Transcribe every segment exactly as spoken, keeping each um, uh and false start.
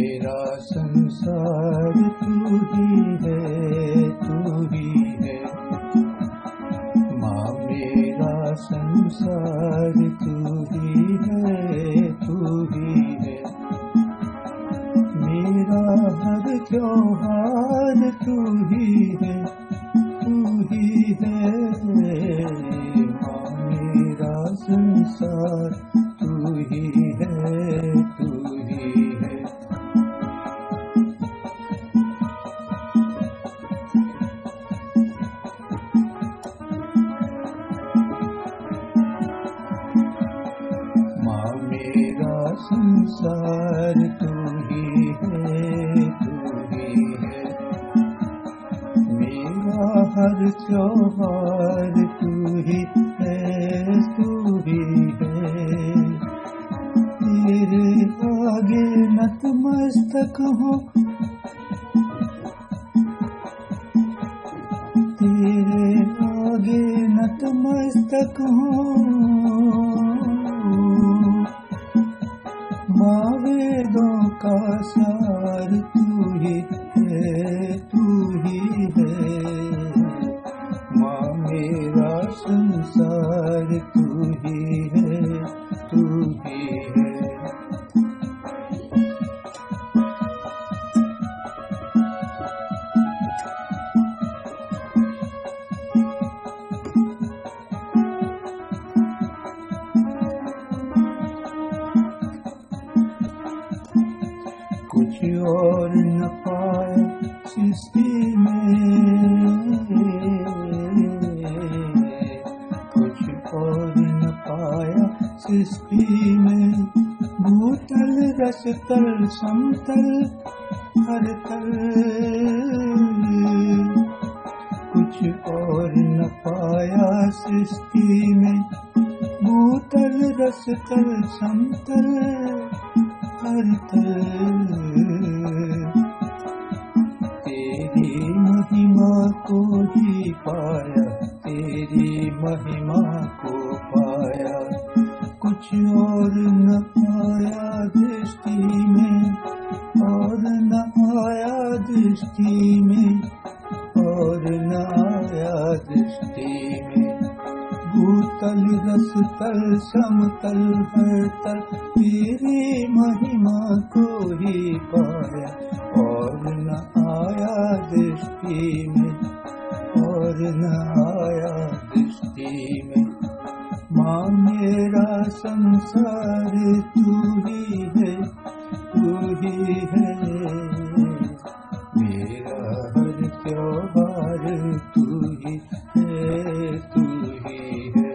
मेरा संसार तू ही है, तू ही है माँ। मेरा संसार तू ही है, तू ही है। मेरा हर त्योहार तू ही है, तू ही है माँ। मेरा संसार तू ही है, तू ही है। माँ मेरा संसार तू ही है, तू ही है। मेरा हर त्योहार तू ही है, तू ही है। तेरे आगे नतमस्तक हूँ, तेरे आगे नतमस्तक हूँ। माँ वेदों का सार तू ही है, तू ही है माँ। मेरा संसार तू ही है, तू ही है। कुछ और न पाया सृष्टि में, कुछ और न पाया सृष्टि में। भूतल रसतल समतल हर तल, कुछ और न पाया सृष्टि में। भूतल रसतल समतल हर तल। तेरी महिमा को ही पाया, तेरी महिमा को पाया। कुछ और न पाया दृष्टि में, और न आया दृष्टि में, और न आया दृष्टि में। भूतल रसतल समतल हर तल तेरी महिमा को ही पाया, और न आया दृष्टि में, और न आया दृष्टि में। माँ मेरा संसार तू ही है, तू ही है। मेरा हर त्योहार तू ही है, तू ही है।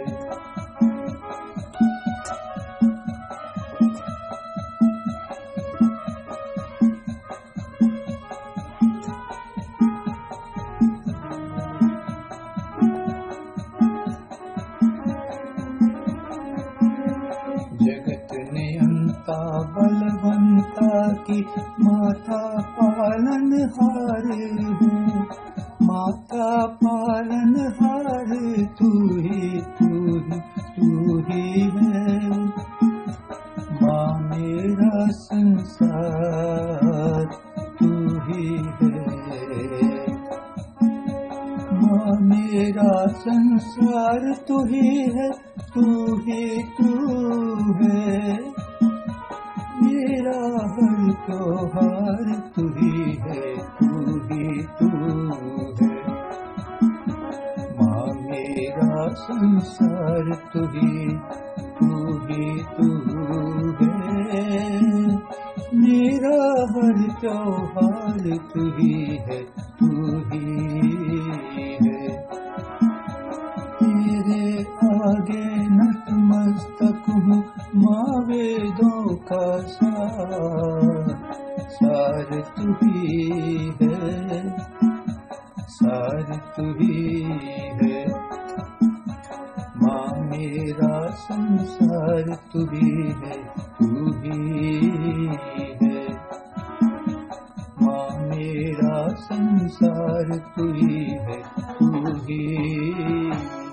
जगत नियंता बलवंता की माता पालन हार है, माता पालन हार तू ही, तू ही, तू ही है। माँ मेरा संसार तू ही है, माँ मेरा संसार तू ही है, तू ही तू है। मेरा हर त्योहार तू ही है, तू ही तू है। माँ मेरा संसार तू ही, तू ही तू है। मेरा हर त्योहार तू ही है, तू ही है। तेरे आगे नतमस्तक हूँ माँ वेदों का सार, सार तू ही है, सार तू ही है। माँ मेरा संसार तू ही है, तू ही है। माँ मेरा संसार तू ही है, तू ही